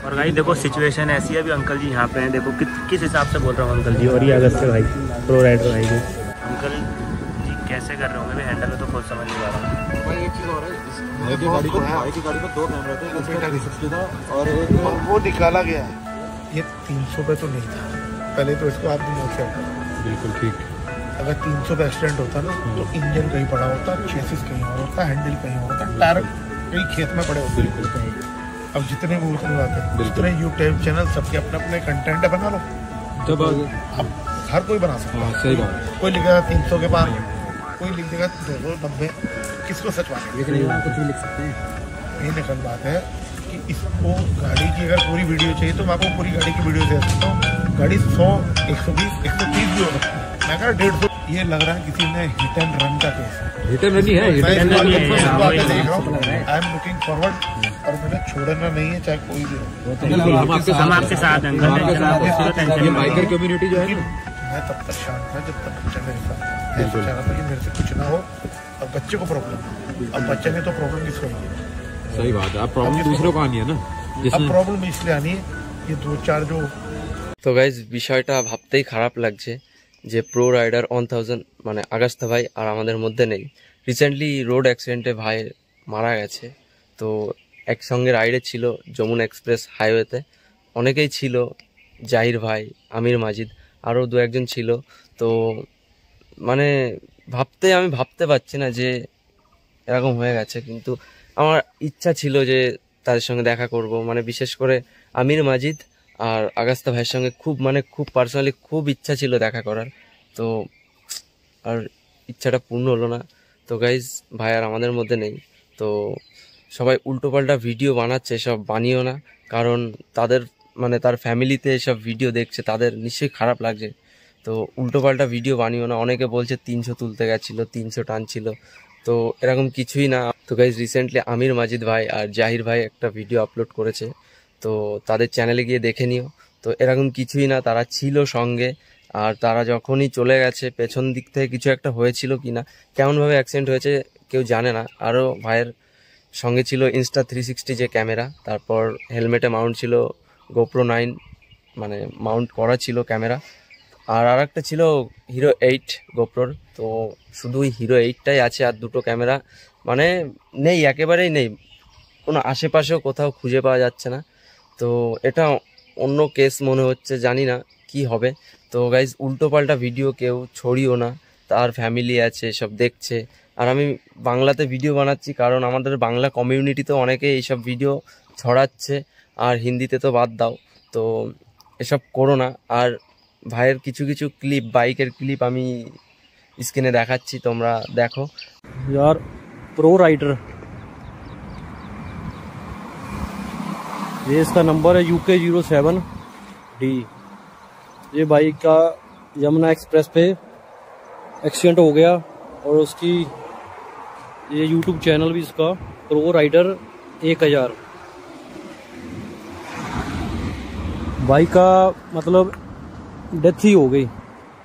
और भाई देखो सिचुएशन ऐसी है, अभी अंकल जी यहाँ पे हैं, देखो किस हिसाब से बोल रहा हूँ अंकल जी। और ये अगस्त भाई प्रो राइडर भाई जी, अंकल जी कैसे कर रहे होंगे मैं हैंडल में तो खुद समझ नहीं पा रहा हूँ। भाई एक चीज़ और है, भाई की गाड़ी पर 2 कैमरे थे, एक 360 था और एक वो निकाला गया है। ये 300 पे तो नहीं था, पहले तो इसको आप दिमाग से हटाओ। बिल्कुल ठीक। अगर 300 पे एक्सीडेंट होता ना तो इंजन कहीं पड़ा होता, चेसिस कहीं और होता, हैंडल कहीं और होता, टायर कहीं खेत में पड़े होते। बिल्कुल। अब जितने वो उतने बात है, जितने यूट्यूब चैनल सबके अपने अपने कंटेंट बना लो, जब अब हर कोई बना सकता है। सही बात। कोई लिखेगा 300 के पार, कोई लिख देगा 290, किसको सच मानेंगे? कुछ भी लिख सकते हैं। ये निकल बात है कि इसको गाड़ी की अगर पूरी वीडियो चाहिए तो मैं आपको पूरी गाड़ी की वीडियो दे सकता हूँ। गाड़ी 100, 120, 130 भी हो सकती है, मैं कह रहा 150। ये लग रहा है किसी ने हिट एंड रन का केस है। हिट एंड रन ही है, हिट एंड रन देख रहा हूँ। आई एम लुकिंग फॉरवर्ड, और मुझे छोड़ना नहीं है चाहे कोई भी हो। हम आपके साथ हैं, बाइकर कम्युनिटी जो है। मैं तब तक शांत था जब तक बच्चा मेरे साथ था। सोच रहा था कि मेरे से कुछ ना हो और बच्चे को प्रॉब्लम, अब बच्चे ने तो प्रॉब्लम किसको आनी है? सही बात है, अब प्रॉब्लम दूसरों को आनी है ना। अब प्रॉब्लम इसलिए आनी है ये 2-4 जो। तो गाइज বিষয়টা ভাবতেই খারাপ লাগছে যে প্রো রাইডার 1000 মানে আগস্ত ভাই আর আমাদের মধ্যে নেই। রিসেন্টলি রোড অ্যাক্সিডেন্টে ভাই মারা গেছে। তো একসঙ্গে রাইডে ছিল যমুনা এক্সপ্রেস হাইওয়েতে, অনেকেই ছিল, জাহির ভাই, আমির মাজিদ, আরও 2-1জন ছিল। তো মানে আমি ভাবতে পারছি না যে এরকম হয়ে গেছে, কিন্তু আমার ইচ্ছা ছিল যে তাদের সঙ্গে দেখা করব, মানে বিশেষ করে আমির মাজিদ আর আগস্তা ভাইয়ের সঙ্গে খুব পার্সোনালি খুব ইচ্ছা ছিল দেখা করার। তো আর ইচ্ছাটা পূর্ণ হলো না। তো গাইজ ভাই আর আমাদের মধ্যে নেই। তো সবাই উল্টোপাল্টা ভিডিও বানাচ্ছে, এসব বানিও না, কারণ তাদের মানে তার ফ্যামিলিতে এসব ভিডিও দেখছে, তাদের নিশ্চয়ই খারাপ লাগছে। তো উল্টোপাল্টা ভিডিও বানিও না। অনেকে বলছে 300 তুলতে গেছিলো, 300 টানছিল, তো এরকম কিছুই না। তো গাইজ রিসেন্টলি আমির মাজিদ ভাই আর জাহির ভাই একটা ভিডিও আপলোড করেছে, তো তাদের চ্যানেলে গিয়ে দেখে নিও। তো এরকম কিছুই না, তারা ছিল সঙ্গে, আর তারা যখনই চলে গেছে পেছন দিক থেকে কিছু একটা হয়েছিল কি না, কেমনভাবে অ্যাক্সিডেন্ট হয়েছে কেউ জানে না। আরও ভাইয়ের সঙ্গে ছিল Insta360 যে ক্যামেরা, তারপর হেলমেটে মাউন্ট ছিল GoPro 9 মানে মাউন্ট করা ছিল ক্যামেরা, আর একটা ছিল হিরো 8 গোপ্রোর। তো শুধু হিরো 8টাই আছে, আর 2টো ক্যামেরা মানে নেই, একেবারেই নেই, কোনো আশেপাশেও কোথাও খুঁজে পাওয়া যাচ্ছে না। তো এটা অন্য কেস মনে হচ্ছে, জানি না কি হবে। তো গাইজ উল্টোপাল্টা ভিডিও কেউ ছড়িও না, তার ফ্যামিলি আছে সব দেখছে। আর আমি বাংলাতে ভিডিও বানাচ্ছি কারণ আমাদের বাংলা কমিউনিটিতে অনেকে এইসব ভিডিও ছড়াচ্ছে, আর হিন্দিতে তো বাদ দাও। তো এসব করো না। আর ভাইয়ের কিছু কিছু ক্লিপ, বাইকের ক্লিপ আমি স্ক্রিনে দেখাচ্ছি, তোমরা দেখো। यार प्रो राइडर, ये इसका नंबर है UK07D। ये बाइक का यमुना एक्सप्रेस पे एक्सीडेंट हो गया, और उसकी ये यूट्यूब चैनल भी इसका प्रो राइडर 1000। बाइक का मतलब डेथ ही हो गई।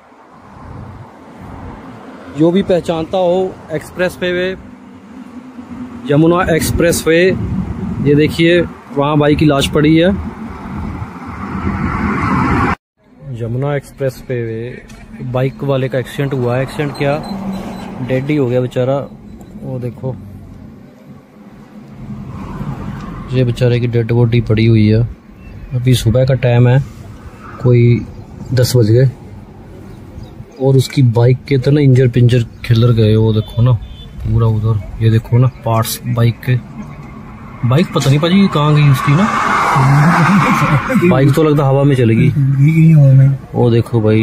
जो भी पहचानता हो एक्सप्रेस पे वे, यमुना एक्सप्रेस वे, ये देखिए वहाँ बाइक की लाश पड़ी है। यमुना एक्सप्रेस पे वे बाइक वाले का एक्सीडेंट हुआ है। एक्सीडेंट क्या, डेड ही हो गया बेचारा। वो देखो ये बेचारे की डेड बॉडी पड़ी हुई है। अभी सुबह का टाइम है, कोई 10 बज गए, और उसकी बाइक के तो ना इंजर पिंजर खिलर गए। वो देखो ना पूरा उधर, ये देखो ना पार्ट्स बाइक के। बाइक पता नहीं पाजी कहाँ गई उसकी ना, बाइक तो लगता हवा में चलेगी। वो देखो भाई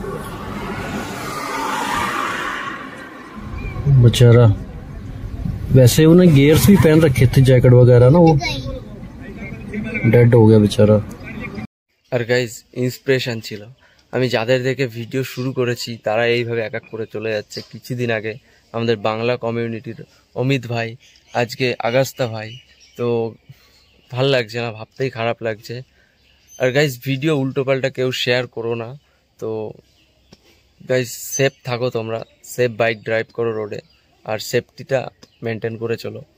बेचारा, वैसे उन्हें गियर्स भी पहन रखे थे, जैकेट वगैरह ना, वो डेड हो गया बेचारा। আর গাইজ ইন্সপিরেশন ছিল, আমি যাদের দেখে ভিডিও শুরু করেছি তারা এইভাবে এক এক করে চলে যাচ্ছে। কিছুদিন আগে আমাদের বাংলা কমিউনিটির অমিত ভাই, আজকে আগস্তা ভাই। তো ভাল লাগছে না, ভাবতেই খারাপ লাগছে। আর গাইজ ভিডিও উল্টোপাল্টা কেউ শেয়ার করো না। তো গাইজ সেফ থাকো তোমরা, সেফ বাইক ড্রাইভ করো রোডে, আর সেফটিটা মেনটেন করে চলো।